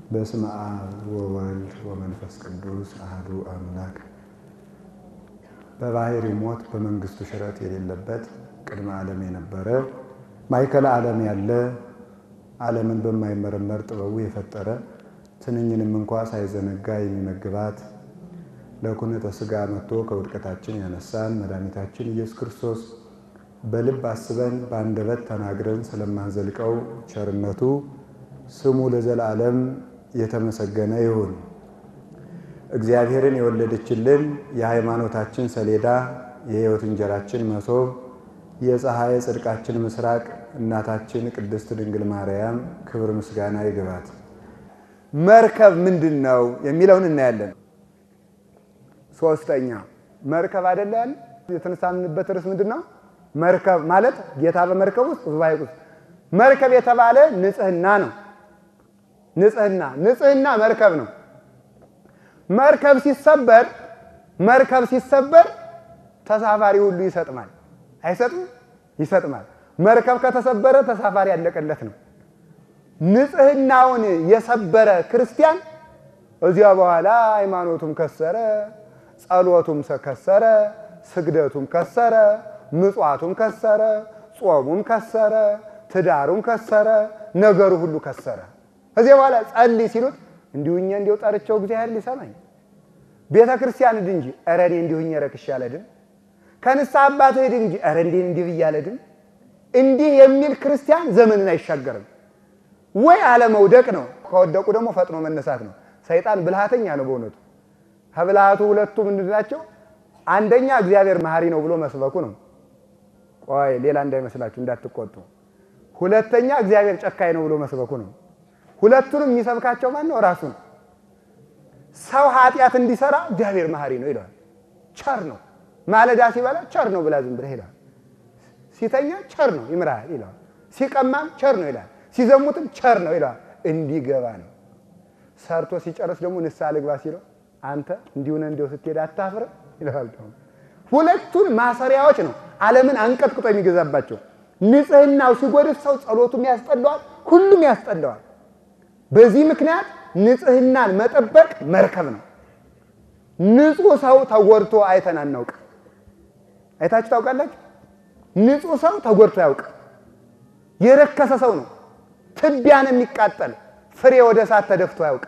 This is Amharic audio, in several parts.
በስመ አብ ወወልድ ወመንፈስ ቅዱስ አሐዱ አምላክ። በባህሪ ሞት በመንግስቱ ሽረት የሌለበት ቅድመ ዓለም የነበረ ማዕከለ ዓለም ያለ ዓለምን በማይመረመር ጥበቡ የፈጠረ ትንኝንም እንኳን ሳይዘነጋ የሚመግባት ለኩነተ ሥጋ መጥቶ ከውድቀታችን ያነሳን መድኃኒታችን ኢየሱስ ክርስቶስ በልብ አስበን በአንደበት ተናግረን ስለማንዘልቀው ቸርነቱ ስሙ ለዘላለም የተመሰገነ ይሁን። እግዚአብሔርን የወለደችልን የሃይማኖታችን ሰሌዳ የሕይወት እንጀራችን መሶብ የፀሐይ ጽድቃችን ምስራቅ እናታችን ቅድስት ድንግል ማርያም ክብር ምስጋና ይግባት። መርከብ ምንድነው የሚለውን እናያለን። ሶስተኛ መርከብ አይደለም የተነሳንበት ርዕስ ምንድነው? መርከብ ማለት ጌታ በመርከብ ውስጥ ዙባይቁ መርከብ የተባለ ንጽህና ነው። ንጽህና መርከብ ነው። መርከብ ሲሰበር ተሳፋሪ ሁሉ ይሰጥማል። አይሰጥም? ይሰጥማል። መርከብ ከተሰበረ ተሳፋሪ ያለቀለት ነው። ንጽህናውን የሰበረ ክርስቲያን እዚያ በኋላ ሃይማኖቱም ከሰረ፣ ጸሎቱም ከሰረ፣ ስግደቱም ከሰረ፣ ምጽዋቱም ከሰረ፣ ጾሙም ከሰረ፣ ትዳሩም ከሰረ፣ ነገሩ ሁሉ ከሰረ። እዚያ በኋላ ጸልይ ሲሉት እንዲሁኛ እንዲው ጠርቸው እግዚአብሔር ሊሰማኝ ቤተ ክርስቲያን ሂድ እንጂ ኧረ እኔ እንዲሁኛ ረክሽ ያለድን ከንስሐ አባት ሂድ እንጂ ኧረ እንዲህ ብያለድን እንዲህ የሚል ክርስቲያን ዘመንን አይሻገርም። ወይ አለመውደቅ ነው፣ ከወደቁ ደግሞ ፈጥኖ መነሳት ነው። ሰይጣን ብልሃተኛ ነው በእውነቱ። ከብልሃቱ ሁለቱ ምንድናቸው? አንደኛ እግዚአብሔር መሐሪ ነው ብሎ መስበኩ ነው። ቆይ ሌላ እንዳይመስላችሁ እንዳትቆጡ። ሁለተኛ እግዚአብሔር ጨካኝ ነው ብሎ መስበኩ ነው። ሁለቱንም የሚሰብካቸው ማን ነው? ራሱ ነው። ሰው ኃጢአት እንዲሰራ እግዚአብሔር መሐሪ ነው ይላል። ቸር ነው። ማለዳ ሲበላ ቸር ነው ብላ ዝም ብለህ ይላል። ሲተኛ ቸር ነው ይምራል ይላል። ሲቀማም ቸር ነው ይላል። ሲዘሙትም ቸር ነው ይላል። እንዲገባ ነው። ሰርቶ ሲጨርስ ደግሞ ንስሐ ልግባ ሲለው አንተ እንዲሁነ እንዲው ስትሄድ አታፍር ይላል። ሁለቱን ማሰሪያዎች ነው ዓለምን አንቀጥቅጦ የሚገዛባቸው። ንጽህናው ሲጎድፍ ሰው ጸሎቱም ያስጠላዋል፣ ሁሉም ያስጠላዋል። በዚህ ምክንያት ንጽህናን መጠበቅ መርከብ ነው። ንጹህ ሰው ተጎድቶ አይተን አናውቅ። አይታችሁ ታውቃላችሁ? ንጹህ ሰው ተጎድቶ ያውቅ። የረከሰ ሰው ነው ትቢያን የሚቃጠል ፍሬ ወደ እሳት ተደፍቶ ያውቅ።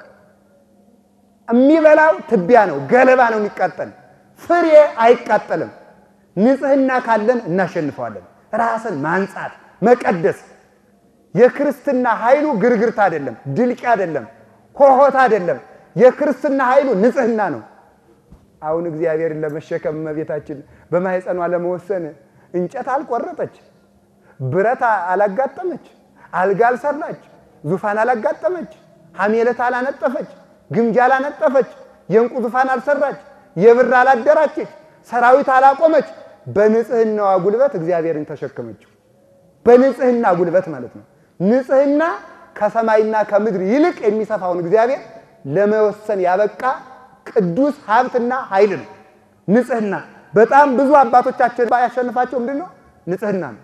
የሚበላው ትቢያ ነው፣ ገለባ ነው የሚቃጠል፣ ፍሬ አይቃጠልም። ንጽህና ካለን እናሸንፈዋለን። ራስን ማንጻት መቀደስ የክርስትና ኃይሉ ግርግርታ አይደለም፣ ድልቂ አይደለም፣ ሆሆታ አይደለም። የክርስትና ኃይሉ ንጽህና ነው። አሁን እግዚአብሔርን ለመሸከም እመቤታችን በማህፀኗ ለመወሰን እንጨት አልቆረጠች፣ ብረት አላጋጠመች፣ አልጋ አልሰራች፣ ዙፋን አላጋጠመች፣ ሐሜለት አላነጠፈች፣ ግምጃ አላነጠፈች፣ የእንቁ ዙፋን አልሰራች፣ የብር አላደራችች፣ ሰራዊት አላቆመች። በንጽህናዋ ጉልበት እግዚአብሔርን ተሸከመችው። በንጽህና ጉልበት ማለት ነው። ንጽህና ከሰማይና ከምድር ይልቅ የሚሰፋውን እግዚአብሔር ለመወሰን ያበቃ ቅዱስ ሀብትና ኃይል ነው። ንጽህና በጣም ብዙ አባቶቻችን ያሸንፋቸው ምንድነው? ንጽህና ነው።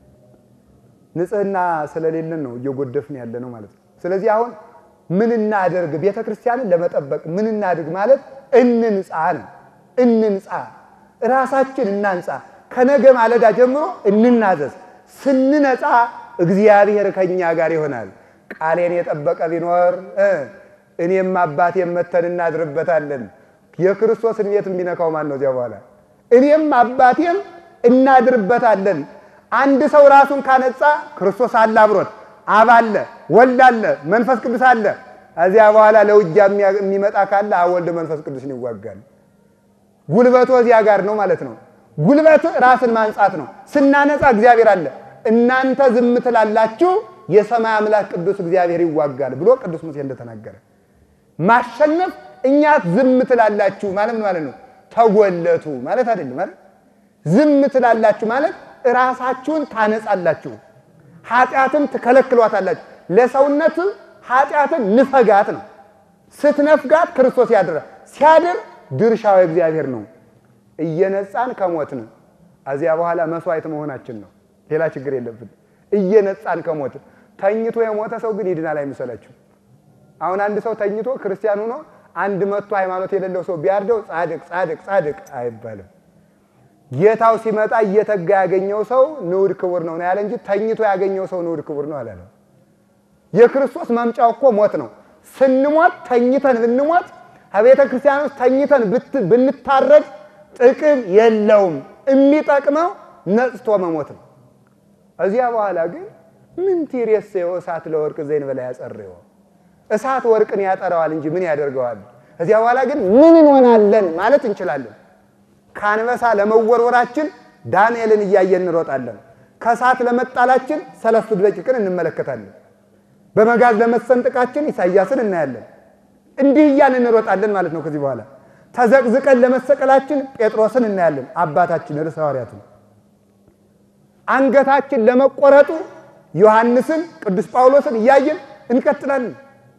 ንጽህና ስለሌለን ነው እየጎደፍን ያለ ነው ማለት ነው። ስለዚህ አሁን ምን እናድርግ? ቤተክርስቲያንን ለመጠበቅ ምን እናድርግ ማለት እንንጻ ነው። እንንጻ፣ ራሳችን እናንጻ። ከነገ ማለዳ ጀምሮ እንናዘዝ። ስንነጻ እግዚአብሔር ከኛ ጋር ይሆናል። ቃሌን የጠበቀ ቢኖር እኔም አባቴም መተን እናድርበታለን። የክርስቶስን ቤት የሚነካው ማን ነው? እዚያ በኋላ እኔም አባቴም እናድርበታለን። አንድ ሰው ራሱን ካነጻ ክርስቶስ አለ አብሮት፣ አብ አለ፣ ወልድ አለ፣ መንፈስ ቅዱስ አለ። እዚያ በኋላ ለውጊያ የሚመጣ ካለ ወልድ መንፈስ ቅዱስን ይዋጋል። ጉልበቱ እዚያ ጋር ነው ማለት ነው። ጉልበቱ ራስን ማንጻት ነው። ስናነጻ እግዚአብሔር አለ። እናንተ ዝም ትላላችሁ የሰማይ አምላክ ቅዱስ እግዚአብሔር ይዋጋል ብሎ ቅዱስ ሙሴ እንደተናገረ ማሸነፍ እኛ ዝም ትላላችሁ ማለት ምን ማለት ነው? ተጎለቱ ማለት አይደለም ማለት ዝም ትላላችሁ ማለት ራሳችሁን ታነጻላችሁ፣ ኃጢአትን ትከለክሏታላችሁ። ለሰውነት ኃጢአትን ንፈጋት ነው። ስትነፍጋት ክርስቶስ ያድራል። ሲያድር ድርሻው እግዚአብሔር ነው። እየነጻን ከሞትን አዚያ በኋላ መስዋዕት መሆናችን ነው። ሌላ ችግር የለብን። እየነጻን ከሞትን ተኝቶ የሞተ ሰው ግን ይድናል አይመስላችሁ? አሁን አንድ ሰው ተኝቶ ክርስቲያን ሆኖ አንድ መጥቶ ሃይማኖት የሌለው ሰው ቢያርደው ጻድቅ አይባልም። ጌታው ሲመጣ እየተጋ ያገኘው ሰው ንዑድ ክቡር ነው ያለ እንጂ ተኝቶ ያገኘው ሰው ንዑድ ክቡር ነው አላለም። የክርስቶስ መምጫው እኮ ሞት ነው። ስንሞት ተኝተን ብንሞት አቤተ ክርስቲያን ውስጥ ተኝተን ብንታረድ ጥቅም የለውም። የሚጠቅመው ነጽቶ መሞት ነው። እዚያ በኋላ ግን ምን ትሬሰዮ እሳት ለወርቅ ዘይን በላይ ያጸርየው እሳት ወርቅን ያጠራዋል እንጂ ምን ያደርገዋል? እዚያ በኋላ ግን ምን እንሆናለን ማለት እንችላለን። ካንበሳ ለመወርወራችን ዳንኤልን እያየን እንሮጣለን። ከእሳት ለመጣላችን 3 ደቂቃን እንመለከታለን። በመጋዝ ለመሰንጠቃችን ኢሳይያስን እናያለን። እንዲህ እያልን እንሮጣለን ማለት ነው። ከዚህ በኋላ ተዘቅዝቀን ለመሰቀላችን ጴጥሮስን እናያለን፣ አባታችን ርዕሰ ሐዋርያትን። አንገታችን ለመቆረጡ ዮሐንስን ቅዱስ ጳውሎስን እያየን እንቀጥላለን።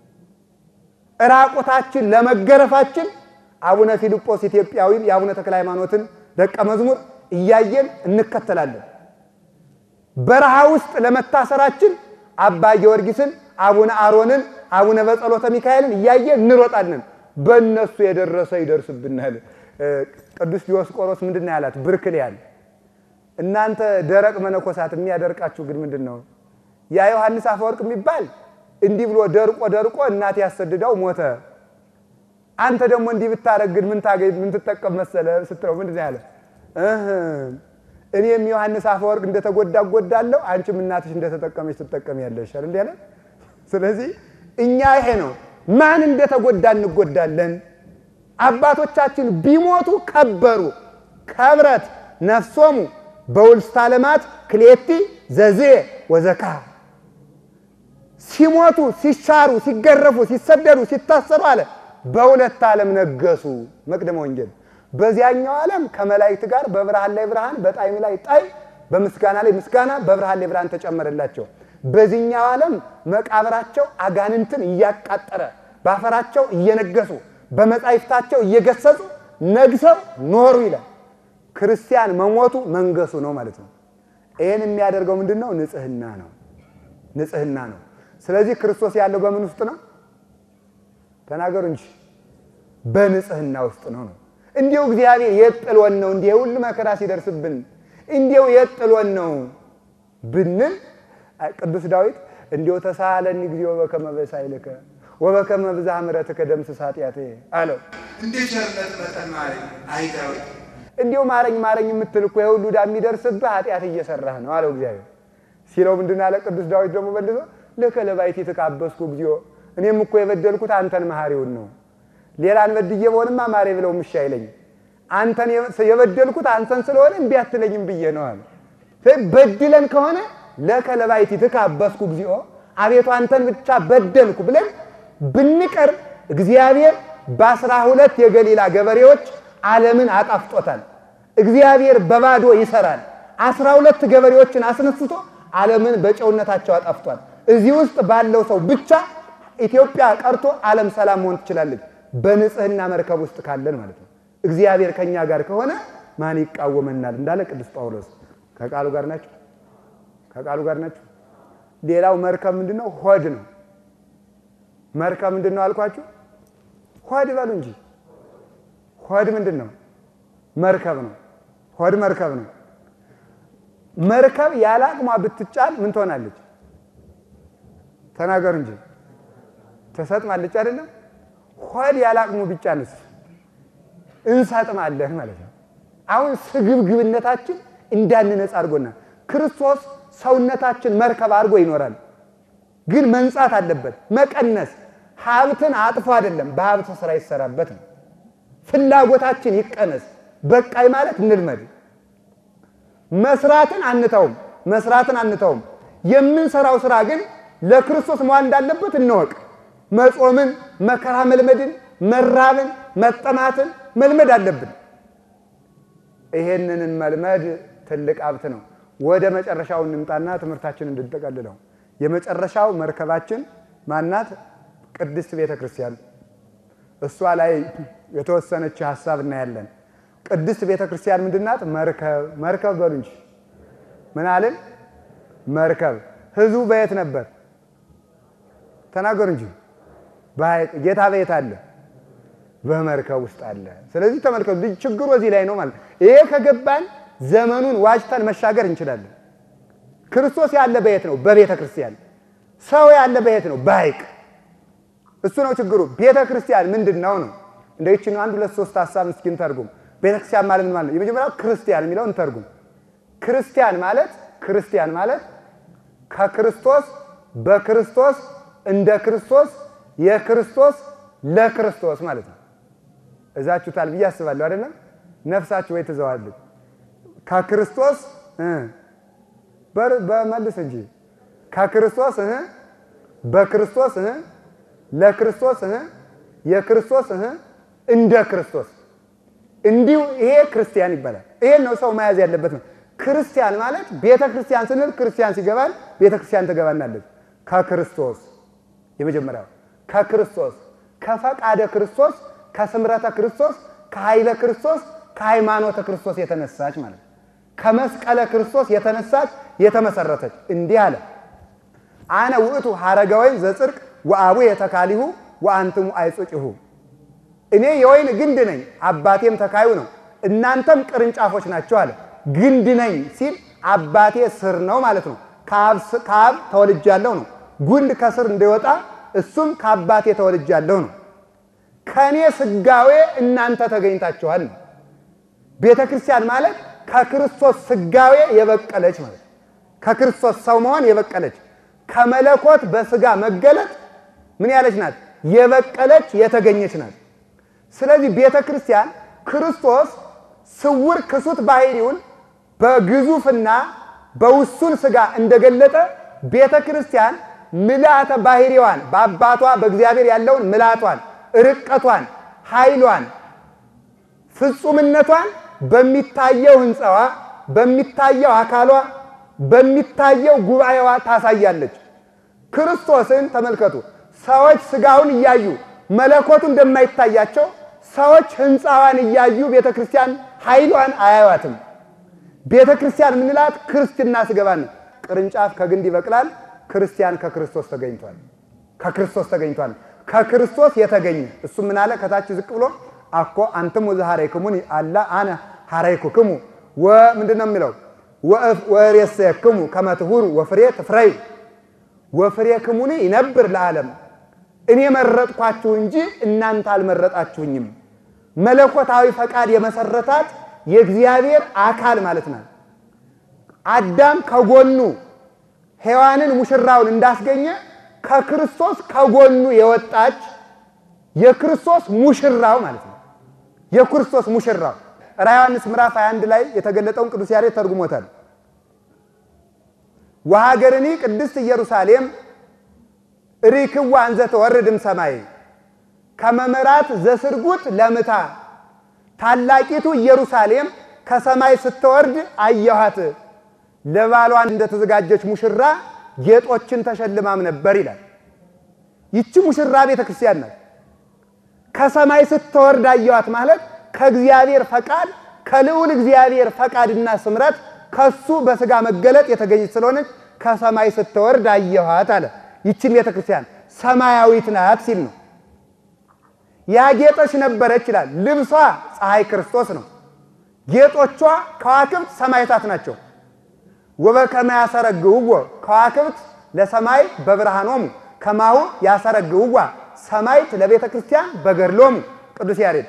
ራቆታችን ለመገረፋችን አቡነ ፊልጶስ ኢትዮጵያዊን የአቡነ ተክለ ሃይማኖትን ደቀ መዝሙር እያየን እንከተላለን። በረሃ ውስጥ ለመታሰራችን አባ ጊዮርጊስን፣ አቡነ አሮንን፣ አቡነ በጸሎተ ሚካኤልን እያየን እንሮጣለን። በእነሱ የደረሰ ይደርስብናል። ቅዱስ ዲዮስቆሮስ ምንድነው ያላት? ብርክልያን እናንተ ደረቅ መነኮሳት የሚያደርቃችሁ ግን ምንድነው? ያ ዮሐንስ አፈወርቅ የሚባል እንዲህ ብሎ ደርቆ እናት ያሰደደው ሞተ። አንተ ደግሞ እንዲህ ብታረግድ ምን ታገኝ ምን ትጠቀም መሰለ ስትለው ምንድነው ያለ? እኔም ዮሐንስ አፈወርቅ እንደተጎዳለሁ አንቺም እናትሽ እንደተጠቀመች ትጠቀሚያለሽ አይደል እንዴ? ስለዚህ እኛ ይሄ ነው ማን እንደተጎዳ እንጎዳለን። አባቶቻችን ቢሞቱ ከበሩ ከብረት ነፍሶሙ በውልስተ ዓለማት ክሌቲ ዘዜ ወዘካ ሲሞቱ ሲሻሩ ሲገረፉ ሲሰደዱ ሲታሰሩ አለ በሁለት ዓለም ነገሱ። መቅደመ ወንጌል በዚያኛው ዓለም ከመላእክት ጋር በብርሃን ላይ ብርሃን በጣዕም ላይ ጣዕም በምስጋና ላይ ምስጋና በብርሃን ላይ ብርሃን ተጨመረላቸው። በዚህኛው ዓለም መቃብራቸው አጋንንትን እያቃጠረ ባፈራቸው እየነገሱ በመጻሕፍታቸው እየገሰጹ ነግሰው ኖሩ ይላል። ክርስቲያን መሞቱ መንገሱ ነው ማለት ነው። ይሄን የሚያደርገው ምንድነው? ንጽህና ነው። ስለዚህ ክርስቶስ ያለው በምን ውስጥ ነው? ተናገሩ እንጂ በንጽህና ውስጥ ነው። እንዲሁ እግዚአብሔር የጥሎን ነው እንዲሁ ሁሉ መከራ ሲደርስብን እንዲሁ የጥሎን ነው ብንል ቅዱስ ዳዊት እንዲሁ ተሳለኒ እግዚኦ በከመ በሳይልከ ወበከመ ብዝኃ ምሕረትከ ደምስስ ኃጢአቴ አለው። እንደ ቸርነት መጠን ማረኝ አይ ዳዊት እንዲሁ ማረኝ የምትል እኮ የሁሉ ዳ የሚደርስብህ ኃጢአት እየሰራህ ነው አለው እግዚአብሔር። ሲለው ምንድነው አለ ቅዱስ ዳዊት ደግሞ መልሶ ለከለባይቲ ተካበስኩ እግዚኦ እኔም እኮ የበደልኩት አንተን መሐሪውን ነው። ሌላን በድዬ በሆንማ ማሬ ብለው ምሻይለኝ አንተን የበደልኩት አንተን ስለሆነ እንዴ አትለኝም ብዬ ነው አለ። በድለን ከሆነ ለከለባይቲ ተካበስኩ እግዚኦ አቤቱ አንተን ብቻ በደልኩ ብለን ብንቀር እግዚአብሔር በ12 የገሊላ ገበሬዎች ዓለምን አጣፍጦታል። እግዚአብሔር በባዶ ይሰራል። 12 ገበሬዎችን አስነስቶ ዓለምን በጨውነታቸው አጣፍጧል። እዚህ ውስጥ ባለው ሰው ብቻ ኢትዮጵያ ቀርቶ ዓለም ሰላም ሆን ትችላለች በንጽህና መርከብ ውስጥ ካለን ማለት ነው። እግዚአብሔር ከኛ ጋር ከሆነ ማን ይቃወመናል እንዳለ ቅዱስ ጳውሎስ። ከቃሉ ጋር ናችሁ? ሌላው መርከብ ምንድነው? ሆድ ነው። መርከብ ምንድነው አልኳችሁ? ሆድ በሉ እንጂ ሆድ ምንድነው? መርከብ ነው። ሆድ መርከብ ነው። መርከብ ያላቅሟ ብትጫል ምን ትሆናለች? ተናገሩ እንጂ ተሰጥማለች አይደለም? ሆድ ያላቅሙ ቢጫንስ እንሰጥማለን ማለት ነው። አሁን ስግብግብነታችን እንዳንነጻ አድርጎና ክርስቶስ ሰውነታችን መርከብ አድርጎ ይኖራል። ግን መንጻት አለበት። መቀነስ ሀብትን አጥፎ አይደለም በሀብት ስራ ይሰራበት ነው። ፍላጎታችን ይቀነስ። በቃይ ማለት እንልመድ። መስራትን አንተውም። የምንሰራው ስራ ግን ለክርስቶስ መዋል እንዳለበት እንወቅ። መጾምን፣ መከራ መልመድን፣ መራብን፣ መጠማትን መልመድ አለብን። ይሄንን መልመድ ትልቅ ሀብት ነው። ወደ መጨረሻው እንምጣና ትምህርታችንን እንድንጠቀልለው። የመጨረሻው መርከባችን ማናት? ቅድስት ቤተክርስቲያን። እሷ ላይ የተወሰነች ሐሳብ እናያለን። ቅድስት ቤተክርስቲያን ምንድናት? መርከብ በሉ እንጂ ምን አለን? መርከብ። ህዝቡ በየት ነበር? ተናገሩ እንጂ በሐይቅ ጌታ በየት አለ? በመርከብ ውስጥ አለ። ስለዚህ ተመልከቱ ችግሩ እዚህ ላይ ነው ማለት። ይሄ ከገባን ዘመኑን ዋጅተን መሻገር እንችላለን። ክርስቶስ ያለ በየት ነው? በቤተ ክርስቲያን። ሰው ያለ በየት ነው? በሐይቅ። እሱ ነው ችግሩ። ቤተ ክርስቲያን ምንድነው ነው? እንደዚህ አንድ ሁለት ሶስት ሐሳብ እስኪ እንተርጉም። ቤተ ክርስቲያን ማለት ምን ማለት ነው? የመጀመሪያው ክርስቲያን የሚለውን እንተርጉም። ክርስቲያን ማለት ከክርስቶስ በክርስቶስ እንደ ክርስቶስ የክርስቶስ ለክርስቶስ ማለት ነው። እዛችሁታል ብዬ አስባለሁ አይደለም? ነፍሳችሁ ወይ ተዘዋለች ከክርስቶስ በመልስ እንጂ ከክርስቶስ በክርስቶስ ለክርስቶስ የክርስቶስ እንደ ክርስቶስ እንዲሁ ይሄ ክርስቲያን ይባላል። ይሄ ነው ሰው መያዝ ያለበት ነው። ክርስቲያን ማለት ቤተ ክርስቲያን ስንል ክርስቲያን ሲገባል ቤተ ክርስቲያን ተገባናለች። ከክርስቶስ የመጀመሪያው ከክርስቶስ ከፈቃደ ክርስቶስ ከስምረተ ክርስቶስ ከኃይለ ክርስቶስ ከሃይማኖተ ክርስቶስ የተነሳች ማለት ከመስቀለ ክርስቶስ የተነሳች የተመሰረተች እንዲህ አለ አነ ውእቱ ሐረገ ወይን ዘጽድቅ ወአቡ የተካሊሁ ወአንትሙ አይጹጭሁ እኔ የወይን ግንድ ነኝ አባቴም ተካዩ ነው እናንተም ቅርንጫፎች ናችሁ አለ። ግንድ ነኝ ሲል አባቴ ስር ነው ማለት ነው። ካብ ተወልጃለሁ ነው። ጉንድ ከስር እንደወጣ እሱም ከአባቴ ተወልጃለሁ ነው። ከኔ ስጋዌ እናንተ ተገኝታችኋል። ቤተክርስቲያን ማለት ከክርስቶስ ስጋዌ የበቀለች ማለት ከክርስቶስ ሰው መሆን የበቀለች ከመለኮት በስጋ መገለጥ ምን ያለች ናት? የበቀለች የተገኘች ናት። ስለዚህ ቤተክርስቲያን ክርስቶስ ስውር ክሱት ባህሪውን በግዙፍና በውሱን ስጋ እንደገለጠ ቤተክርስቲያን ምልአተ ባህሪዋን በአባቷ በእግዚአብሔር ያለውን ምልአቷን ርቀቷን ኃይሏን ፍጹምነቷን በሚታየው ህንጻዋ በሚታየው አካሏ በሚታየው ጉባኤዋ ታሳያለች። ክርስቶስን ተመልከቱ። ሰዎች ስጋውን እያዩ መለኮቱ እንደማይታያቸው ሰዎች ህንጻዋን እያዩ ቤተክርስቲያን ኃይሏን አያዩአትም። ቤተክርስቲያን ምንላት ክርስትና ስገባን ቅርንጫፍ ከግንድ ይበቅላል። ክርስቲያን ከክርስቶስ ተገኝቷል። ከክርስቶስ ተገኝቷል። ከክርስቶስ የተገኘ እሱ ምን አለ ከታች ዝቅ ብሎ አኮ አንተሙ ዘሐረይኩሙኒ አላ አነ ሐረይኩክሙ ወምንድነው የሚለው ወሬሰክሙ ከመትሁሩ ወፍሬ ትፍረዩ ወፍሬክሙኒ ይነብር ለዓለም እኔ መረጥኳችሁ እንጂ እናንተ አልመረጣችሁኝም። መለኮታዊ ፈቃድ የመሰረታት የእግዚአብሔር አካል ማለት ነው። አዳም ከጎኑ ሔዋንን ሙሽራውን እንዳስገኘ ከክርስቶስ ከጎኑ የወጣች የክርስቶስ ሙሽራው ማለት ነው። የክርስቶስ ሙሽራው ራዕየ ዮሐንስ ምዕራፍ 21 ላይ የተገለጠውን ቅዱስ ያሬድ ተርጉሞታል። ወሀገርኒ ቅድስት ኢየሩሳሌም ሪክዋ እንዘ ተወርድም ሰማይ ከመመራት ዘስርጉት ለምታ ታላቂቱ ኢየሩሳሌም ከሰማይ ስትወርድ አየኋት ለባሏን እንደተዘጋጀች ሙሽራ ጌጦችን ተሸልማም ነበር ይላል። ይቺ ሙሽራ ቤተክርስቲያን ናት። ከሰማይ ስትወርድ አየኋት ማለት ከእግዚአብሔር ፈቃድ ከልዑል እግዚአብሔር ፈቃድና ስምረት ከሱ በስጋ መገለጥ የተገኘች ስለሆነች ከሰማይ ስትወርድ አየኋት አለ። ይቺ ቤተክርስቲያን ሰማያዊት ናት ሲል ነው። ያጌጠች ነበረች ይላል። ልብሷ ፀሐይ ክርስቶስ ነው። ጌጦቿ ከዋክብት ሰማይታት ናቸው። ወበከመ ያሰረግውዎ ከዋክብት ለሰማይ በብርሃኖሙ ከማሁ ያሰረግውዋ ሰማይት ለቤተ ክርስቲያን በገድሎሙ ቅዱስ ያሬድ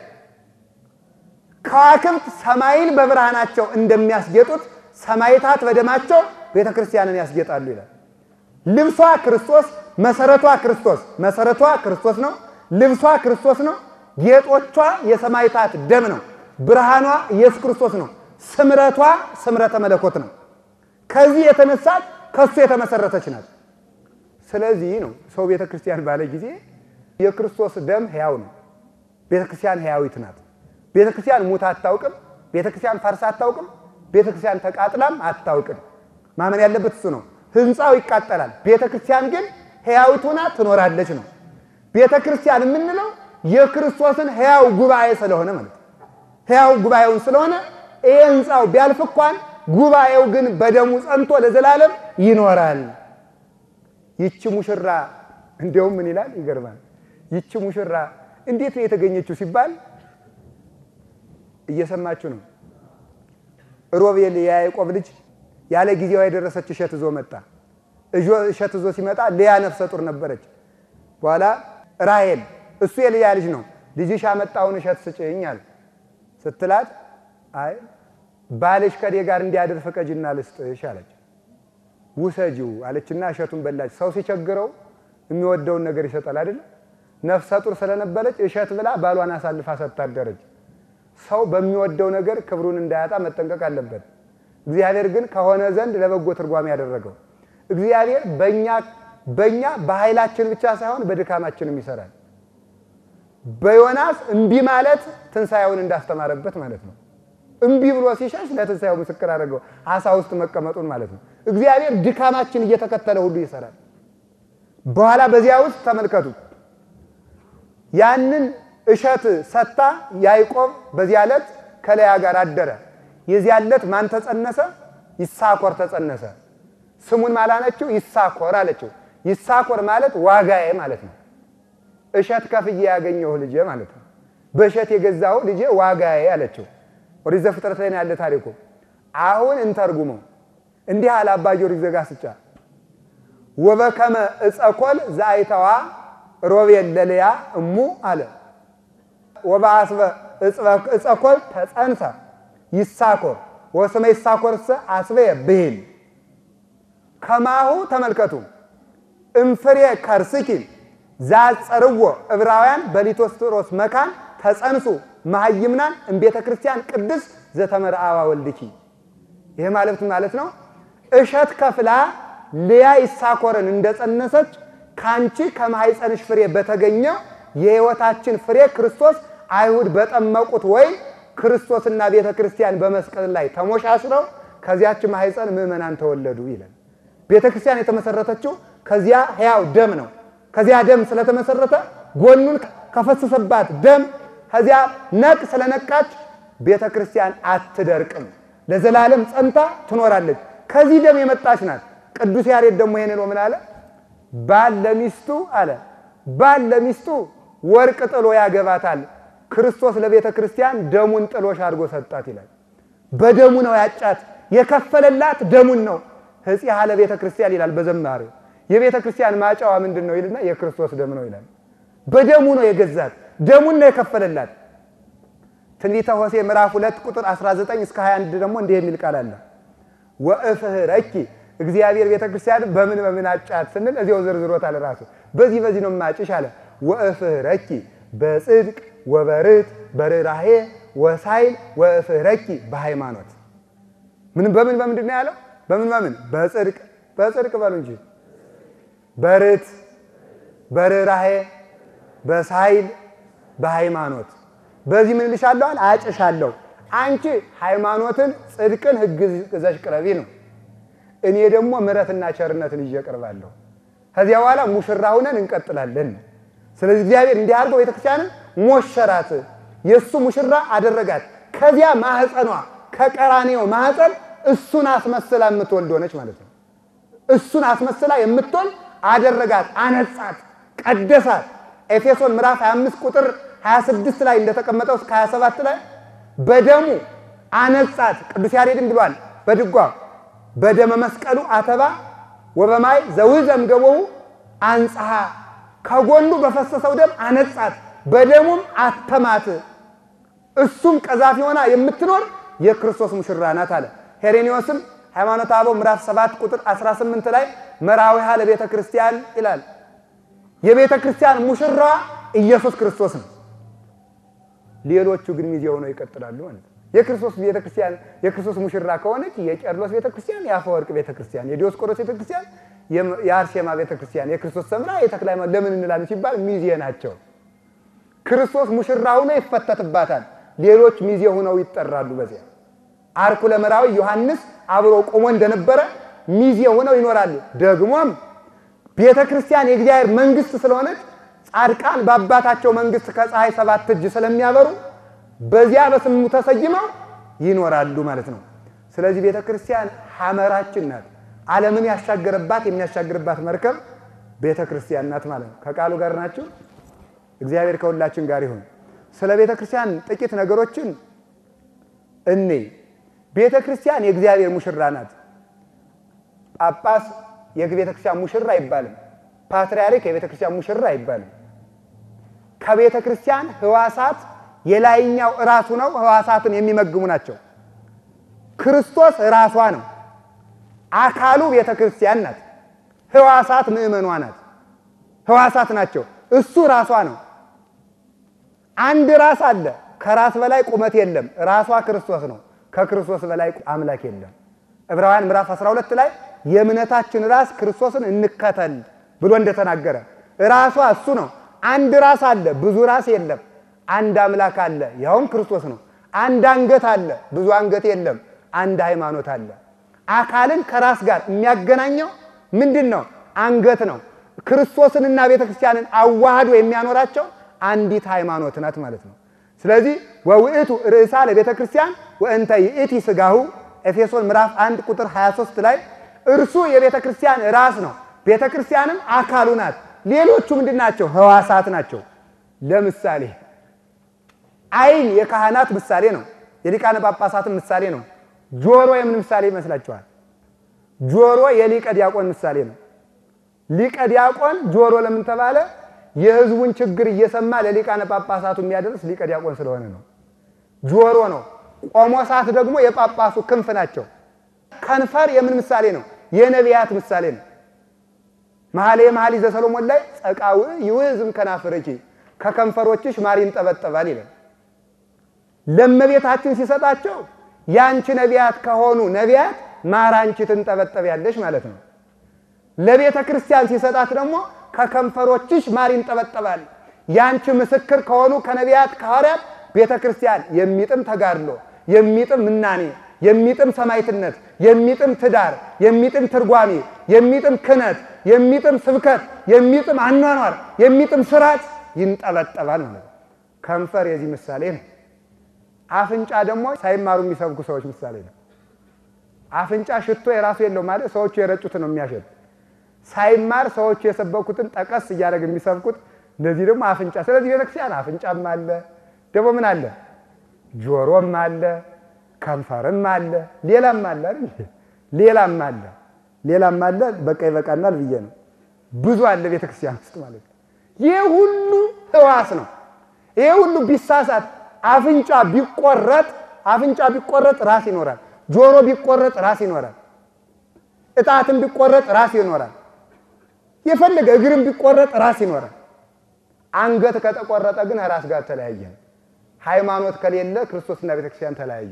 ከዋክብት ሰማይን በብርሃናቸው እንደሚያስጌጡት ሰማይታት በደማቸው ቤተ ክርስቲያንን ያስጌጣሉ ይላል። ልብሷ ክርስቶስ መሰረቷ ክርስቶስ ነው። ልብሷ ክርስቶስ ነው። ጌጦቿ የሰማይታት ደም ነው። ብርሃኗ ኢየሱስ ክርስቶስ ነው። ስምረቷ ስምረተ መለኮት ነው። ከዚህ የተነሳት ከሱ የተመሰረተች ናት። ስለዚህ ነው ሰው ቤተክርስቲያን ባለ ጊዜ የክርስቶስ ደም ሕያው ነው። ቤተክርስቲያን ሕያዊት ናት። ቤተክርስቲያን ሙት አታውቅም። ቤተክርስቲያን ፈርሳ አታውቅም። ቤተክርስቲያን ተቃጥላም አታውቅም። ማመን ያለበት እሱ ነው። ህንጻው ይቃጠላል፣ ቤተክርስቲያን ግን ሕያዊት ሆና ትኖራለች ነው። ቤተክርስቲያን የምንለው የክርስቶስን ሕያው ጉባኤ ስለሆነ ማለት ሕያው ጉባኤውን ስለሆነ ይሄ ህንጻው ቢያልፍ እንኳን ጉባኤው ግን በደሙ ጸንቶ ለዘላለም ይኖራል። ይቺ ሙሽራ እንደውም ምን ይላል ይገርማል። ይቺ ሙሽራ እንዴት ነው የተገኘችው ሲባል እየሰማችሁ ነው። ሮቤል የያዕቆብ ልጅ ያለ ጊዜዋ የደረሰች እሸት ይዞ መጣ። እሸት ይዞ ሲመጣ ልያ ነፍሰ ጡር ነበረች። በኋላ ራሔል እሱ የልያ ልጅ ነው ልጅሽ ያመጣውን እሸት ስጭኝ አለ። ስትላት አይ ባልሽ ከኔ ጋር እንዲያድር ፈቀጅና ልስጥሽ አለች። ውሰጂው አለችና እሸቱን በላች። ሰው ሲቸግረው የሚወደውን ነገር ይሰጣል አይደል? ነፍሰ ጡር ስለነበረች እሸት ብላ ባሏን አሳልፋ ሰጣደረች። ሰው በሚወደው ነገር ክብሩን እንዳያጣ መጠንቀቅ አለበት። እግዚአብሔር ግን ከሆነ ዘንድ ለበጎ ትርጓሜ ያደረገው እግዚአብሔር በእኛ በኃይላችን ብቻ ሳይሆን በድካማችንም ይሰራል። በዮናስ እምቢ ማለት ትንሳኤውን እንዳስተማረበት ማለት ነው። እምቢ ብሎ ሲሸሽ ለትንሳኤው ምስክር አደረገው አሳ ውስጥ መቀመጡን ማለት ነው። እግዚአብሔር ድካማችን እየተከተለ ሁሉ ይሰራል። በኋላ በዚያ ውስጥ ተመልከቱ ያንን እሸት ሰጣ ያዕቆብ በዚያ ዕለት ከልያ ጋር አደረ። የዚያ ዕለት ማን ተጸነሰ? ይሳኮር ተጸነሰ። ስሙን ማላነችው ይሳኮር አለችው። ይሳኮር ማለት ዋጋዬ ማለት ነው። እሸት ከፍዬ ያገኘው ልጄ ማለት ነው። በእሸት የገዛው ልጄ ዋጋዬ አለችው። ኦሪት ዘፍጥረት ላይ ያለ ታሪኩ አሁን እንተርጉመው። እንዲህ አለ አባ ጊዮርጊስ ዘጋስጫ ወበከመ እጸኮል ዛይተዋ ሮቤል ለልያ እሙ አለ ወባስበ እጸኮል ተጸንሰ ይሳኮር ወስመ ይሳኮርሰ አስበ ብሂል ከማሁ ተመልከቱ እንፍሬ ከርስኪ ዛጸርዎ ዕብራውያን በሊቶስጥሮስ መካን ተጸንሱ ማህይምናን እንቤተ ክርስቲያን ቅዱስ ዘተመርአዋ ወልድኪ። ይሄ ማለት ነው እሸት ከፍላ ልያ ይሳኮርን እንደጸነሰች ካንቺ ከማህፀንሽ ፍሬ በተገኘው የሕይወታችን ፍሬ ክርስቶስ አይሁድ በጠመቁት ወይ ክርስቶስና ቤተ ክርስቲያን በመስቀል ላይ ተሞሻሽረው ከዚያች ማህፀን ምእመናን ተወለዱ ይላል። ቤተ ክርስቲያን የተመሰረተችው ከዚያ ሕያው ደም ነው። ከዚያ ደም ስለተመሰረተ ጎኑን ከፈሰሰባት ደም ከዚያ ነቅ ስለነቃች ቤተ ክርስቲያን አትደርቅም፣ ለዘላለም ጸንታ ትኖራለች። ከዚህ ደም የመጣች ናት። ቅዱስ ያሬድ ደግሞ ይሄንን ነው ምን አለ? ባል ለሚስቱ አለ ባል ለሚስቱ ወርቅ ጥሎ ያገባታል፣ ክርስቶስ ለቤተ ክርስቲያን ደሙን ጥሎሽ አድርጎ ሰጣት ይላል። በደሙ ነው ያጫት፣ የከፈለላት ደሙን ነው። ሕጽያ ለቤተ ክርስቲያን ይላል በዘማሬው። የቤተ ክርስቲያን ማጫዋ ምንድነው ይልና የክርስቶስ ደም ነው ይላል። በደሙ ነው የገዛት፣ ደሙን ነው የከፈለላት። ትንቢተ ሆሴዕ ምዕራፍ 2 ቁጥር 19 እስከ 21 ደግሞ እንዲህ የሚል ቃል አለ። ወእፍህረኪ እግዚአብሔር ቤተ ክርስቲያን በምን አጫት ስንል እዚያው ዝርዝሮታል ራሱ። በዚህ ነው ማጭሽ አለ። ወእፍህረኪ በጽድቅ ወበርት በርራሄ ወሳይል ወእፍህረኪ በሃይማኖት በምን ነው ያለው? በምን በጽድቅ በሉ እንጂ በርት በርራሄ በሳይል በሃይማኖት በዚህ ምን ልሻለሁ አጭሻለሁ። አንቺ ሃይማኖትን ጽድቅን ሕግ ይዘሽ ቅረቢ ነው። እኔ ደግሞ ምሕረትና ቸርነትን ይዤ ቀርባለሁ። ከዚያ በኋላ ሙሽራ ሆነን እንቀጥላለን። ስለዚህ እግዚአብሔር እንዲህ አድርጎ ቤተክርስቲያንን ሞሸራት፣ የሱ ሙሽራ አደረጋት። ከዚያ ማህፀኗ ከቀራኔው ማህፀን እሱን አስመስላ የምትወልድ ሆነች ማለት ነው። እሱን አስመስላ የምትወልድ አደረጋት፣ አነጻት፣ ቀደሳት። ኤፌሶን ምዕራፍ 25 ቁጥር 26 ላይ እንደተቀመጠው እስከ 27 ላይ በደሙ አነጻት። ቅዱስ ያሬድም ብሏል በድጓ በደመ መስቀሉ አተባ ወበማይ ዘውዘም ገበው አንጻሃ፣ ከጎኑ በፈሰሰው ደም አነጻት፣ በደሙም አተማት። እሱም ቀዛፊ ሆና የምትኖር የክርስቶስ ሙሽራ ናት አለ። ሄሬኒዮስም ሃይማኖተ አበው ምዕራፍ 7 ቁጥር 18 ላይ መራዊሃ ለቤተ ክርስቲያን ይላል። የቤተ ክርስቲያን ሙሽራ ኢየሱስ ክርስቶስ ነው። ሌሎቹ ግን ሚዜ ሆነው ይቀጥላሉ ማለት ነው። የክርስቶስ ቤተ ክርስቲያን የክርስቶስ ሙሽራ ከሆነች የቄርሎስ ቤተ ክርስቲያን፣ የአፈወርቅ ቤተ ክርስቲያን፣ የዲዮስቆሮስ ቤተ ክርስቲያን፣ የአርሴማ ቤተ ክርስቲያን፣ የክርስቶስ ሰምራ፣ የተክለ ሃይማኖት ለምን እንላለን ሲባል ሚዜ ናቸው። ክርስቶስ ሙሽራ ሆኖ ይፈተትባታል፣ ሌሎች ሚዜ ሆነው ይጠራሉ። በዚያ አርኩ ለመራዊ ዮሐንስ አብሮ ቆሞ እንደነበረ ሚዜ ሆነው ይኖራሉ። ደግሞም ቤተ ክርስቲያን የእግዚአብሔር መንግስት ስለሆነች ጻድቃን በአባታቸው መንግስት ከፀሐይ 7 እጅ ስለሚያበሩ በዚያ በስሙ ተሰይመው ይኖራሉ ማለት ነው። ስለዚህ ቤተ ክርስቲያን ሐመራችን ናት። ዓለምን ያሻገረባት የሚያሻግርባት መርከብ ቤተ ክርስቲያን ናት ማለት ነው። ከቃሉ ጋር ናችሁ? እግዚአብሔር ከሁላችን ጋር ይሁን። ስለ ቤተ ክርስቲያን ጥቂት ነገሮችን ቤተ ክርስቲያን የእግዚአብሔር ሙሽራ ናት። ጳጳስ የቤተ ክርስቲያን ሙሽራ አይባልም። ፓትርያርክ የቤተ ክርስቲያን ሙሽራ አይባልም። ከቤተ ክርስቲያን ሕዋሳት የላይኛው ራሱ ነው። ሕዋሳትን የሚመግሙ ናቸው። ክርስቶስ ራሷ ነው። አካሉ ቤተ ክርስቲያን ናት። ሕዋሳት ምእመኗ ናት። ሕዋሳት ናቸው። እሱ ራሷ ነው። አንድ ራስ አለ። ከራስ በላይ ቁመት የለም። ራሷ ክርስቶስ ነው። ከክርስቶስ በላይ አምላክ የለም። ዕብራውያን ምዕራፍ 12 ላይ የእምነታችን ራስ ክርስቶስን እንከተል ብሎ እንደተናገረ ራሷ እሱ ነው። አንድ ራስ አለ፣ ብዙ ራስ የለም። አንድ አምላክ አለ፣ ያውም ክርስቶስ ነው። አንድ አንገት አለ፣ ብዙ አንገት የለም። አንድ ሃይማኖት አለ። አካልን ከራስ ጋር የሚያገናኘው ምንድነው? አንገት ነው። ክርስቶስንና ቤተክርስቲያንን አዋህዶ የሚያኖራቸው አንዲት ሃይማኖት ናት ማለት ነው። ስለዚህ ወውእቱ ርእሳ ለቤተክርስቲያን ወእንተ ይእቲ ሥጋሁ ኤፌሶን ምዕራፍ 1 ቁጥር 23 ላይ እርሱ የቤተክርስቲያን ራስ ነው፣ ቤተክርስቲያንም አካሉ ናት። ሌሎቹ ምንድናቸው? ሕዋሳት ናቸው። ለምሳሌ ዓይን የካህናት ምሳሌ ነው። የሊቃነ ጳጳሳት ምሳሌ ነው። ጆሮ የምን ምሳሌ ይመስላችኋል? ጆሮ የሊቀ ዲያቆን ምሳሌ ነው። ሊቀ ዲያቆን ጆሮ ለምን ተባለ? የሕዝቡን ችግር እየሰማ ለሊቃነ ጳጳሳቱ የሚያደርስ ሊቀ ዲያቆን ስለሆነ ነው። ጆሮ ነው። ቆሞሳት ደግሞ የጳጳሱ ክንፍ ናቸው። ከንፈር የምን ምሳሌ ነው? የነቢያት ምሳሌ ነው። መኃልየ ዘሰሎሞን ላይ ጸቃው ይውዝም ከናፍርኪ ከከንፈሮችሽ ማር ይንጠበጠባል ይላል። ለእመቤታችን ሲሰጣቸው ያንቺ ነቢያት ከሆኑ ነቢያት ማር አንቺ ትንጠበጠቢያለሽ ማለት ነው። ለቤተ ክርስቲያን ሲሰጣት ደግሞ ከከንፈሮችሽ ማር ይንጠበጠባል። ያንቺ ምስክር ከሆኑ ከነቢያት ከሐዋርያት ቤተ ክርስቲያን የሚጥም ተጋድሎ፣ የሚጥም ምናኔ፣ የሚጥም ሰማዕትነት፣ የሚጥም ትዳር፣ የሚጥም ትርጓሜ፣ የሚጥም ክህነት፣ የሚጥም ስብከት፣ የሚጥም አኗኗር፣ የሚጥም ስርዓት ይንጠበጠባል ማለት ነው። ከንፈር የዚህ ምሳሌ ነው። አፍንጫ ደግሞ ሳይማሩ የሚሰብኩ ሰዎች ምሳሌ ነው። አፍንጫ ሽቶ የራሱ የለው ማለት ሰዎቹ የረጩት ነው የሚያሸት። ሳይማር ሰዎቹ የሰበኩትን ጠቀስ እያደረግ የሚሰብኩት እንደዚህ ደግሞ አፍንጫ። ስለዚህ ቤተክርስቲያን አፍንጫም አለ፣ ደግሞ ምን አለ? ጆሮም አለ፣ ከንፈርም አለ፣ ሌላም አለ አይደል? ሌላም አለ። በቃ ይበቃናል ብዬ ነው። ብዙ አለ ቤተክርስቲያን ውስጥ ማለት ነው። ይሄ ሁሉ ሕዋስ ነው። ይሄ ሁሉ ቢሳሳት አፍንጫ ቢቆረጥ ራስ ይኖራል። ጆሮ ቢቆረጥ ራስ ይኖራል። እጣትም ቢቆረጥ ራስ ይኖራል። የፈለገ እግርም ቢቆረጥ ራስ ይኖራል። አንገት ከተቆረጠ ግን ራስ ጋር ተለያየ። ሃይማኖት ከሌለ ክርስቶስና ቤተክርስቲያን ተለያዩ።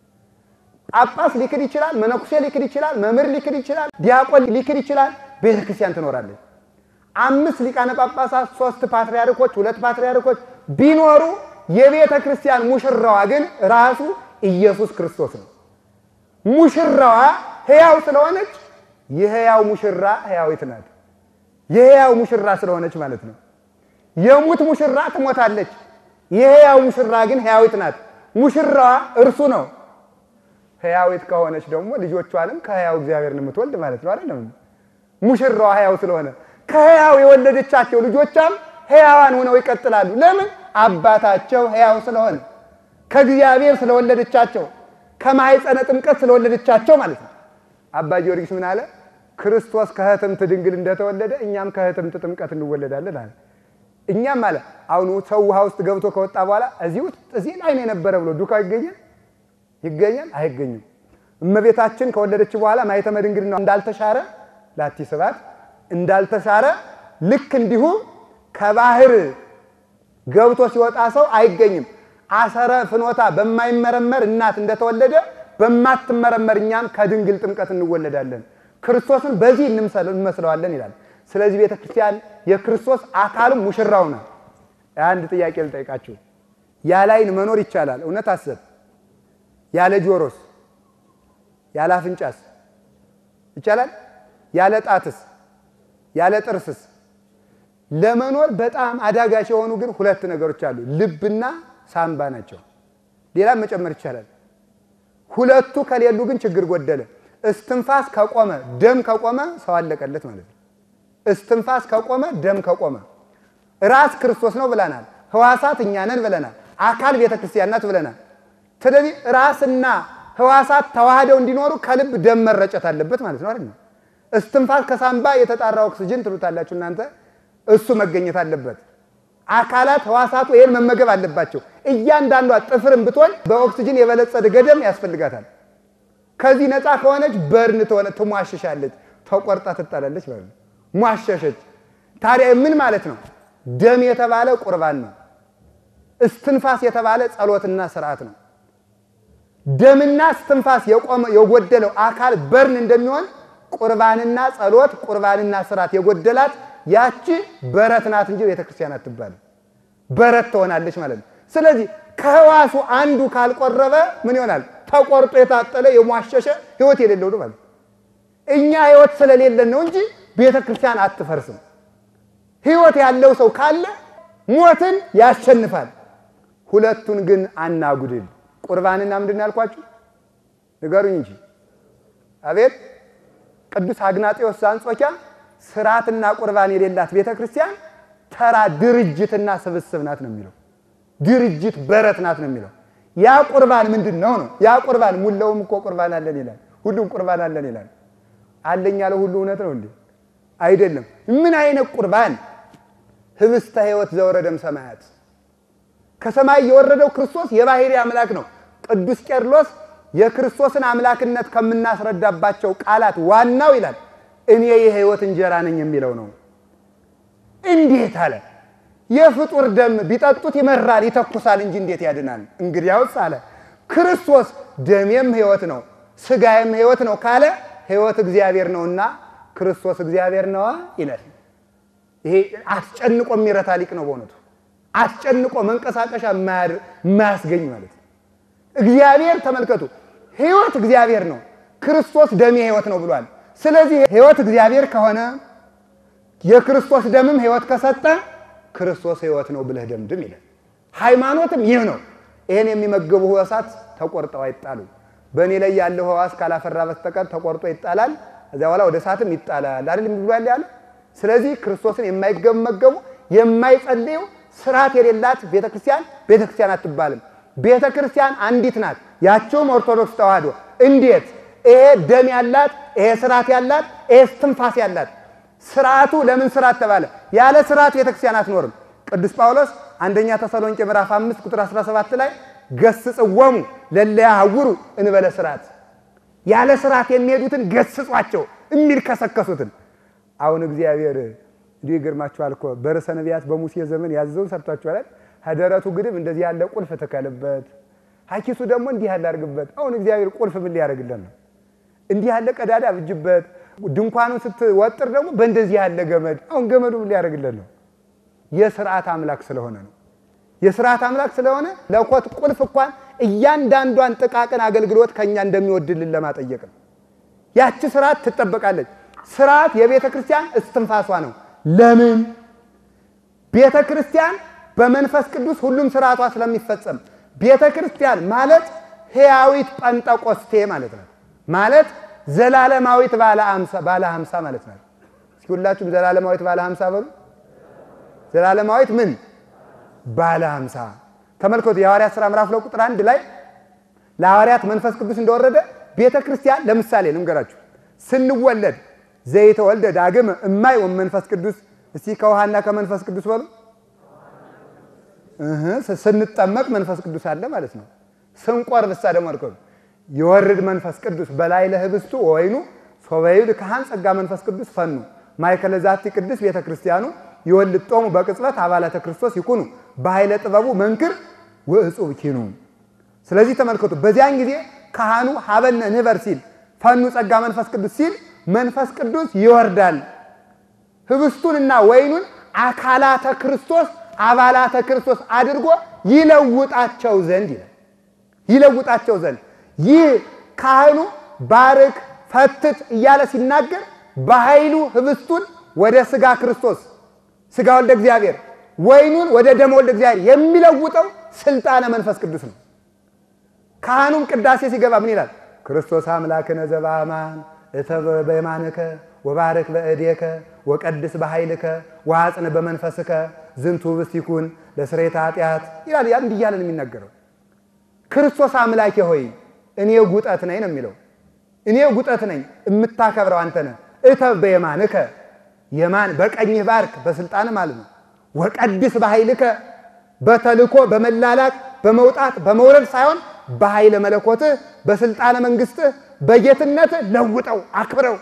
ጳጳስ ሊክድ ይችላል፣ መነኩሴ ሊክድ ይችላል፣ መምህር ሊክድ ይችላል፣ ዲያቆን ሊክድ ይችላል። ቤተክርስቲያን ትኖራለች። 5 ሊቃነ ጳጳሳት፣ 3 ፓትርያርኮች፣ 2 ፓትርያርኮች ቢኖሩ የቤተ ክርስቲያን ሙሽራዋ ግን ራሱ ኢየሱስ ክርስቶስ ነው። ሙሽራዋ ሕያው ስለሆነች የሕያው ሙሽራ ሕያዊት ናት። የሕያው ሙሽራ ስለሆነች ማለት ነው። የሙት ሙሽራ ትሞታለች። የሕያው ሙሽራ ግን ሕያዊት ናት። ሙሽራዋ እርሱ ነው። ሕያዊት ከሆነች ደግሞ ልጆቿንም ከሕያው እግዚአብሔር ነው የምትወልድ ማለት ነው አይደል? ሙሽራዋ ሕያው ስለሆነ ከሕያው የወለደቻቸው ልጆቿም ሕያዋን ሆነው ይቀጥላሉ። ለምን? አባታቸው ሕያው ስለሆነ፣ ከእግዚአብሔር ስለወለደቻቸው፣ ከማኅፀነ ጥምቀት ስለወለደቻቸው ማለት ነው። አባ ጊዮርጊስ ምን አለ? ክርስቶስ ከሕትምት ድንግል እንደተወለደ እኛም ከሕትምት ጥምቀት እንወለዳለን አለ። እኛም አለ አሁን ሰው ውሃ ውስጥ ገብቶ ከወጣ በኋላ እዚህ ላይ ነው የነበረ ብሎ ዱካ ይገኛል? አይገኝም። እመቤታችን ከወለደች በኋላ ማኅተመ ድንግልና እንዳልተሻረ ላቲ ስብሐት እንዳልተሻረ ልክ እንዲሁ ከባህር ገብቶ ሲወጣ ሰው አይገኝም። አሰረ ፍኖታ በማይመረመር እናት እንደተወለደ በማትመረመር እኛም ከድንግል ጥምቀት እንወለዳለን። ክርስቶስን በዚህ እንመስለዋለን ይላል። ስለዚህ ቤተክርስቲያን የክርስቶስ አካሉ ሙሽራው ነው። አንድ ጥያቄ ልጠይቃችሁ። ያለ ዓይን መኖር ይቻላል? እውነት አሰብ? ያለ ጆሮስ? ያለ አፍንጫስ ይቻላል? ያለ ጣትስ? ያለ ጥርስስ? ለመኖር በጣም አዳጋች የሆኑ ግን 2 ነገሮች አሉ። ልብና ሳምባ ናቸው። ሌላም መጨመር ይቻላል። 2ቱ ከሌሉ ግን ችግር ጎደለ። እስትንፋስ ከቆመ ደም ከቆመ ሰው አለቀለት ማለት ነው። እስትንፋስ ከቆመ ደም ከቆመ ራስ ክርስቶስ ነው ብለናል። ህዋሳት እኛ ነን ብለናል። አካል ቤተክርስቲያን ናት ብለናል። ስለዚህ ራስና ህዋሳት ተዋህደው እንዲኖሩ ከልብ ደም መረጨት አለበት ማለት ነው አይደል? እስትንፋስ ከሳምባ የተጣራ ኦክሲጅን ትሉታላችሁ እናንተ እሱ መገኘት አለበት። አካላት ህዋሳቱ ይሄን መመገብ አለባቸው። እያንዳንዷ ጥፍርም ብትሆን በኦክሲጅን የበለጸገ ደም ያስፈልጋታል። ከዚህ ነፃ ከሆነች በርን ትሟሽሻለች፣ ተቆርጣ ትጣላለች ማለት ነው። ሟሸሸች። ታዲያ ምን ማለት ነው? ደም የተባለ ቁርባን ነው። እስትንፋስ የተባለ ጸሎትና ሥርዓት ነው። ደምና እስትንፋስ የጎደለው አካል በርን እንደሚሆን ቁርባንና ጸሎት ቁርባንና ሥርዓት የጎደላት ያቺ በረት ናት እንጂ ቤተክርስቲያን አትባልም። በረት ትሆናለች ማለት ነው። ስለዚህ ከህዋሱ አንዱ ካልቆረበ ምን ይሆናል? ተቆርጦ የታጠለ የሟሸሸ ህይወት የሌለው ነው ማለት ነው። እኛ ህይወት ስለሌለን ነው እንጂ ቤተክርስቲያን አትፈርስም። ህይወት ያለው ሰው ካለ ሞትን ያሸንፋል። ሁለቱን ግን አናጉድል። ቁርባንና ምንድነው ያልኳችሁ? ንገሩኝ እንጂ። አቤት ቅዱስ አግናጤዎስ ዘአንጾኪያ ሥርዓትና ቁርባን የሌላት ቤተክርስቲያን ተራ ድርጅትና ስብስብ ናት ነው የሚለው። ድርጅት በረት ናት ነው የሚለው። ያ ቁርባን ምንድነው ነው? ያ ቁርባን ሙላውም እኮ ቁርባን አለን ይላል። ሁሉም ቁርባን አለን ይላል። አለኝ ያለው ሁሉ እውነት ነው እንዴ? አይደለም። ምን አይነት ቁርባን? ህብስተ ሕይወት ዘወረደም ሰማያት፣ ከሰማይ የወረደው ክርስቶስ የባህሪ አምላክ ነው። ቅዱስ ቄርሎስ የክርስቶስን አምላክነት ከምናስረዳባቸው ቃላት ዋናው ይላል እኔ የሕይወት እንጀራ ነኝ የሚለው ነው። እንዴት አለ? የፍጡር ደም ቢጠጡት ይመራል ይተኩሳል እንጂ እንዴት ያድናል? እንግዲያውስ አለ ክርስቶስ ደሜም ሕይወት ነው ሥጋዬም ሕይወት ነው ካለ ሕይወት እግዚአብሔር ነውና ክርስቶስ እግዚአብሔር ነው ይላል። ይሄ አስጨንቆ የሚረታ ሊቅ ነው በእውነቱ። አስጨንቆ መንቀሳቀሻ የማያስገኝ ማለት ነው። እግዚአብሔር ተመልከቱ፣ ሕይወት እግዚአብሔር ነው፣ ክርስቶስ ደሜ ሕይወት ነው ብሏል። ስለዚህ ሕይወት እግዚአብሔር ከሆነ የክርስቶስ ደምም ሕይወት ከሰጠ ክርስቶስ ሕይወት ነው ብለህ ደምድም ይላል። ሃይማኖትም ይህ ነው። ይሄን የሚመገቡ ሕዋሳት ተቆርጠው አይጣሉ። በእኔ ላይ ያለው ሕዋስ ካላፈራ በስተቀር ተቆርጦ ይጣላል፣ እዚያ በኋላ ወደ እሳትም ይጣላል አይደል ብሏል ያለ። ስለዚህ ክርስቶስን የማይገመገቡ የማይጸልዩ ሥርዓት የሌላት ቤተክርስቲያን አትባልም። ቤተክርስቲያን አንዲት ናት፣ ያችውም ኦርቶዶክስ ተዋህዶ። እንዴት? ይሄ ደም ያላት፣ ይሄ ሥርዓት ያላት፣ ይሄ እስትንፋስ ያላት። ሥርዓቱ ለምን ሥርዓት ተባለ? ያለ ሥርዓት ቤተክርስቲያን አትኖርም። ቅዱስ ጳውሎስ አንደኛ ተሰሎንቄ ምዕራፍ 5 ቁጥር 17 ላይ ገስጽወሙ ለለ ያሐውሩ እንበለ ሥርዓት፣ ያለ ሥርዓት የሚሄዱትን ገስጿቸው የሚል ከሰከሱትን። አሁን እግዚአብሔር እንዲህ ይገርማችኋል እኮ በርዕሰ ነቢያት በሙሴ ዘመን ያዘዘውን ሰርቷችኋል። ሀደረቱ ግድም እንደዚህ ያለ ቁልፍ ተከለበት፣ ሐኪሱ ደግሞ እንዲህ ያለ አርግበት። አሁን እግዚአብሔር ቁልፍ ምን ሊያደርግልን ነው? እንዲህ ያለ ቀዳዳ ብጅበት። ድንኳኑን ስትወጥር ደግሞ በእንደዚህ ያለ ገመድ። አሁን ገመዱ ምን ሊያደርግልን ነው? የሥርዓት አምላክ ስለሆነ ነው። የሥርዓት አምላክ ስለሆነ ለኮት ቁልፍ እንኳን እያንዳንዷን ጥቃቅን አገልግሎት ከኛ እንደሚወድልን ለማጠየቅ ነው። ያቺ ሥርዓት ትጠበቃለች። ሥርዓት የቤተክርስቲያን እስትንፋሷ ነው። ለምን? ቤተክርስቲያን በመንፈስ ቅዱስ ሁሉም ሥርዓቷ ስለሚፈጸም። ቤተክርስቲያን ማለት ሕያዊት ጴንጠቆስቴ ማለት ነው። ማለት ዘላለማዊት ባለ 50 ማለት ነው። እስኪ ሁላችሁም ዘላለማዊት ባለ 50 በሉ። ዘላለማዊት ምን ባለ 50? ተመልከቱ የሐዋርያት ሥራ ምዕራፍ 2 ቁጥር 1 ላይ ለሐዋርያት መንፈስ ቅዱስ እንደወረደ ቤተክርስቲያን ለምሳሌ ልንገራችሁ። ስንወለድ ዘይተወልደ ዳግም እማይ ወመንፈስ ቅዱስ። እስቲ ከውሃና ከመንፈስ ቅዱስ በሉ። ስንጠመቅ መንፈስ ቅዱስ አለ ማለት ነው። ስንቆርብ ደግሞ አልከው ይወርድ መንፈስ ቅዱስ በላይ ለህብስቱ ወይኑ ሶበይል ካህን ጸጋ መንፈስ ቅዱስ ፈኑ ማይከለ ዛቲ ቅዱስ ቤተክርስቲያኑ ይወልጦሙ በቅጽበት አባላተ ክርስቶስ ይኩኑ በኃይለ ጥበቡ መንክር ወእጹብ ኪኑ። ስለዚህ ተመልከቱ በዚያን ጊዜ ካህኑ ሀበነ ንበር ሲል ፈኑ ጸጋ መንፈስ ቅዱስ ሲል መንፈስ ቅዱስ ይወርዳል። ህብስቱንና ወይኑን አካላተ ክርስቶስ አባላተ ክርስቶስ አድርጎ ይለውጣቸው ዘንድ ይለውጣቸው ዘንድ ይህ ካህኑ ባርክ ፈትት እያለ ሲናገር በኃይሉ ህብስቱን ወደ ሥጋ ክርስቶስ ሥጋ ወልደ እግዚአብሔር ወይኑን ወደ ደም ወልደ እግዚአብሔር የሚለውጠው ስልጣነ መንፈስ ቅዱስ ነው። ካህኑም ቅዳሴ ሲገባ ምን ይላል? ክርስቶስ አምላክነ ዘበአማን እተበ በየማንከ ወባረክ በእዴከ ወቀድስ በኃይልከ ወአጽነ በመንፈስከ ዝንቱ ህብስት ይኩን ለስርየተ ኃጢአት ይላል። ያን እንዲያለን የሚናገረው ክርስቶስ አምላኬ ሆይ እኔ ጉጠት ነኝ ነው የሚለው። እኔ ጉጠት ነኝ የምታከብረው አንተ ነህ። እተብ በየማንከ የማን በቀኝህ ባርክ በስልጣን ማለት ነው። ወቀድስ በኃይልከ በተልኮ በመላላክ በመውጣት በመውረድ ሳይሆን በኃይለ መለኮትህ በስልጣነ መንግስትህ በጌትነትህ ለውጠው አክብረው።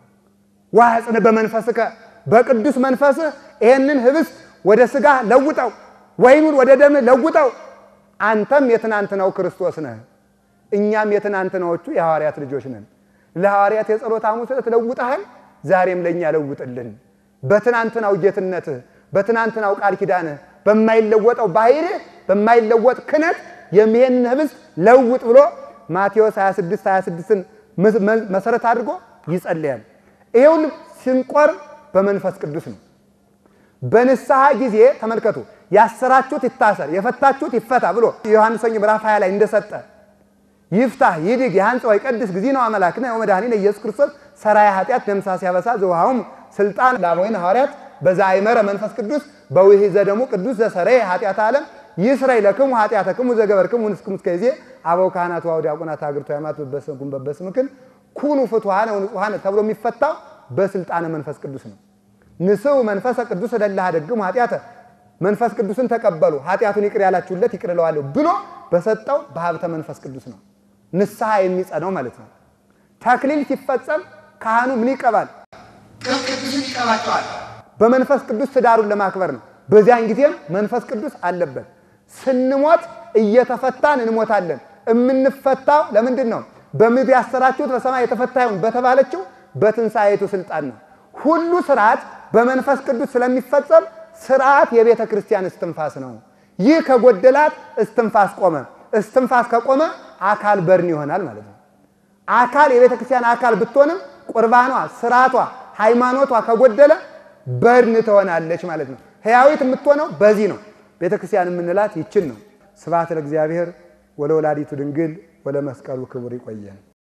ዋጽን በመንፈስከ በቅዱስ መንፈስህ ይሄንን ህብስት ወደ ስጋ ለውጠው ወይኑን ወደ ደም ለውጠው። አንተም የትናንትናው ክርስቶስ ነህ፣ እኛም የትናንትናዎቹ የሐዋርያት ልጆች ነን። ለሐዋርያት የጸሎት ሐሙስ ለውጠሃል፣ ዛሬም ለኛ ለውጥልን። በትናንትናው ጌትነትህ በትናንትናው ቃል ኪዳንህ በማይለወጠው ባሕርህ በማይለወጥ ክነት የሚሄን ህብስት ለውጥ ብሎ ማቴዎስ 26:26ን መሰረት አድርጎ ይጸልያል። ይሄውን ሲንቆር በመንፈስ ቅዱስ ነው። በንስሐ ጊዜ ተመልከቱ ያሰራችሁት ይታሰር የፈታችሁት ይፈታ ብሎ ዮሐንስ ወንጌል ምዕራፍ 20 ላይ እንደሰጠ ይፍታህ ይድግ ያንጽ ወይቀድስ ጊዜ ነው አምላክና ወመድኃኒነ ኢየሱስ ክርስቶስ ሰራይ ኃጢአት ደምሳስ ያበሳ ዘውሃውም ስልጣን ላቦይን ሐዋርያት በዛ አይመረ መንፈስ ቅዱስ በውሂዘ ደሙ ቅዱስ ዘሰረይ ኃጢአት ዓለም ይስራይ ለክሙ ኃጢአተክሙ ዘገበርክሙ ንስክሙ እስከዚህ አበው ካህናት ወአው ዲያቆናት አግርቶ ያማት በበሰንኩም በበስምክን ኩኑ ፍቱሃነ ወንጹሃነ ተብሎ የሚፈታው በስልጣነ መንፈስ ቅዱስ ነው። ንስው መንፈስ ቅዱስ ደላህ ደግሙ ኃጢአተ መንፈስ ቅዱስን ተቀበሉ ኃጢአቱን ይቅር ያላችሁለት ይቅር እለዋለሁ ብሎ በሰጠው በሀብተ መንፈስ ቅዱስ ነው ንስሐ የሚጸነው ማለት ነው። ተክሊል ሲፈጸም ካህኑ ምን ይቀባል? ቅዱስን ይቀባቸዋል። በመንፈስ ቅዱስ ትዳሩን ለማክበር ነው። በዚያን ጊዜም መንፈስ ቅዱስ አለበት። ስንሞት እየተፈታን እንሞታለን። እምንፈታው ለምንድን ነው? በምድር ያሰራችሁት በሰማይ የተፈታ ይሁን በተባለችው በትንሣኤቱ ስልጣን ነው። ሁሉ ስርዓት በመንፈስ ቅዱስ ስለሚፈጸም ስርዓት የቤተ ክርስቲያን እስትንፋስ ነው። ይህ ከጎደላት እስትንፋስ ቆመ። እስትንፋስ ከቆመ አካል በርን ይሆናል ማለት ነው። አካል የቤተ ክርስቲያን አካል ብትሆንም ቁርባኗ፣ ስርዓቷ፣ ሃይማኖቷ ከጎደለ በርን ትሆናለች ማለት ነው። ሕያዊት የምትሆነው በዚህ ነው። ቤተ ክርስቲያን የምንላት ይችን ነው። ስብሐት ለእግዚአብሔር ወለወላዲቱ ድንግል ወለመስቀሉ ክቡር። ይቆየን።